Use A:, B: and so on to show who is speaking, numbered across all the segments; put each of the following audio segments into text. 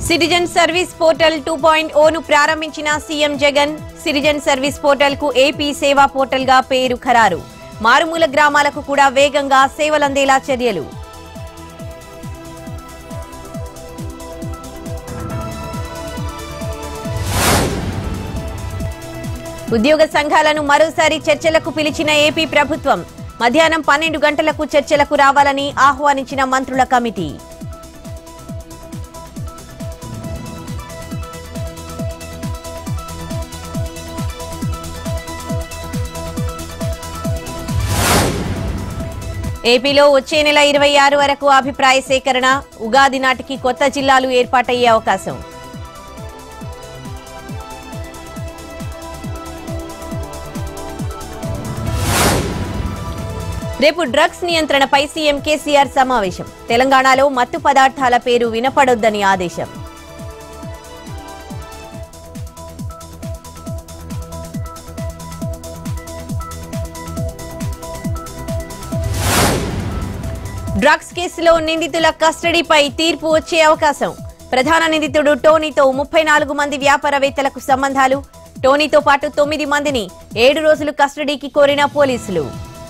A: Citizen service portal 2.0 ను ప్రారంభించిన CM Jagan. Citizen service portal కు ఏపీ సేవా పోర్టల్ గా పేరు ఖరారు. మారుమూల గ్రామాలకు కూడా వేగంగా సేవలందేలా చర్యలు. ఉద్యోగ సంఘాలను మరోసారి చర్చలకు పిలిచిన ఏపీ ప్రభుత్వం. మధ్యాహ్నం 12 గంటలకు చర్చలకు రావాలని ఆహ్వానించిన మంత్రుల కమిటీ. ఏపీలో వచ్చే నెల 26 వరకు అభిప్రాయ సేకరణ. ఉగాది నాటికి కొత్త జిల్లాలు ఏర్పాటయ్యే అవకాశం. రేపు డ్రగ్స్ నియంత్రణపై సీఎం కేసీఆర్ సమావేశం. తెలంగాణలో మత్తు పదార్థాల పేరు వినపడొద్దని ఆదేశం. డ్రగ్స్ కేసులో నిందితుల కస్టడీపై తీర్పు వచ్చే అవకాశం. ప్రధాన నిందితుడు టోనీతో 34 మంది వ్యాపారవేత్తలకు సంబంధాలు. టోనీతో పాటు 9 మందిని 7 రోజులు కస్టడీకి కోరిన పోలీసులు.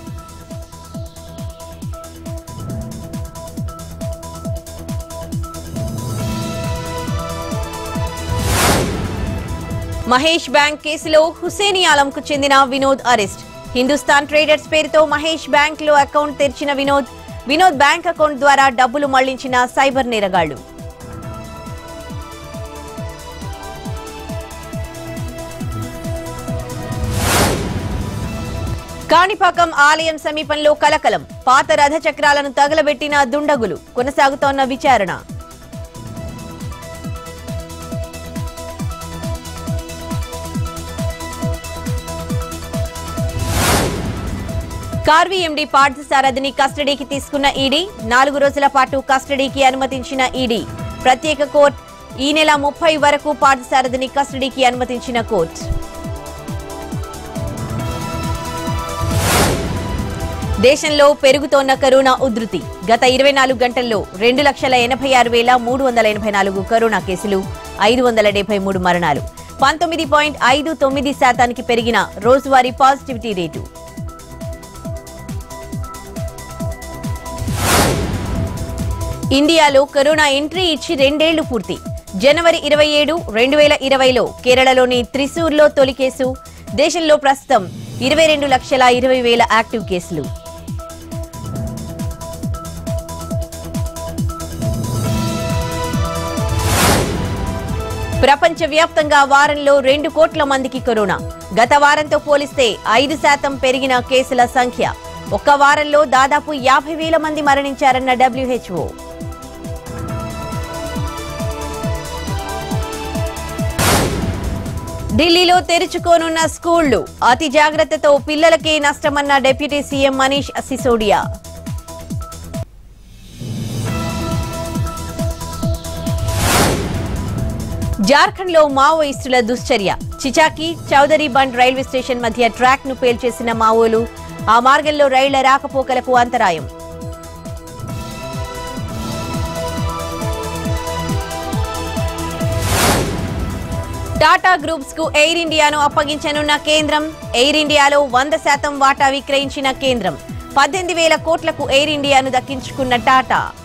A: మహేష్ బ్యాంక్ కేసులో హుసేని ఆలంకు చెందిన వినోద్ అరెస్ట్. హిందుస్థాన్ ట్రేడర్స్ పేరుతో మహేష్ బ్యాంక్ లో అకౌంట్ తెరిచిన వినోద్ బ్యాంక్ అకౌంట్ ద్వారా డబ్బులు మళ్లించిన సైబర్ నేరగాళ్లు. కాణిపాకం ఆలయం సమీపంలో కలకలం. పాత రథ చక్రాలను తగలబెట్టిన దుండగులు. కొనసాగుతోన్న విచారణ. కార్వి ఎండీ పార్థసారథిని కస్టడీకి తీసుకున్న ఈడీ. 4 రోజుల పాటు కస్టడీకి అనుమతించిన ఈడీ. ప్రత్యేక కోర్టు ఈ నెల 30 వరకు పార్థసారథిని కస్టడీకి అనుమతించిన కోర్టు. దేశంలో పెరుగుతోన్న కరోనా ఉధృతి. గత 24 గంటల్లో 2,86,384 కరోనా కేసులు, 573 మరణాలు. 19.59% పెరిగిన రోజువారీ పాజిటివిటీ రేటు. ఇండియాలో కరోనా ఎంట్రీ ఇచ్చి 2 ఏళ్లు పూర్తి. జనవరి 27, 2020లో కేరళలోని త్రిశూర్లో తొలి కేసు. దేశంలో ప్రస్తుతం 22,20,000 యాక్టివ్ కేసులు. ప్రపంచవ్యాప్తంగా వారంలో 2 కోట్ల మందికి కరోనా. గత వారంతో పోలిస్తే 5% పెరిగిన కేసుల సంఖ్య. ఒక్క వారంలో దాదాపు 50,000 మంది మరణించారన్న WHO. ఢిల్లీలో తెరుచుకోనున్న స్కూళ్లు. అతి జాగ్రత్తతో పిల్లలకే నష్టమన్న డిప్యూటీ సీఎం మనీష్ సిసోడియా. జార్ఖండ్లో మావోయిస్టుల దుశ్చర్య. చిచాకి చౌదరి బండ్ రైల్వే స్టేషన్ మధ్య ట్రాక్ ను పేల్చేసిన మావోలు. ఆ మార్గంలో రైళ్ల రాకపోకలకు అంతరాయం. టాటా గ్రూప్స్ కు ఎయిర్ ఇండియాను అప్పగించనున్న కేంద్రం. ఎయిర్ ఇండియాలో 100% వాటా విక్రయించిన కేంద్రం. 18,000 కోట్లకు ఎయిర్ ఇండియాను దక్కించుకున్న టాటా.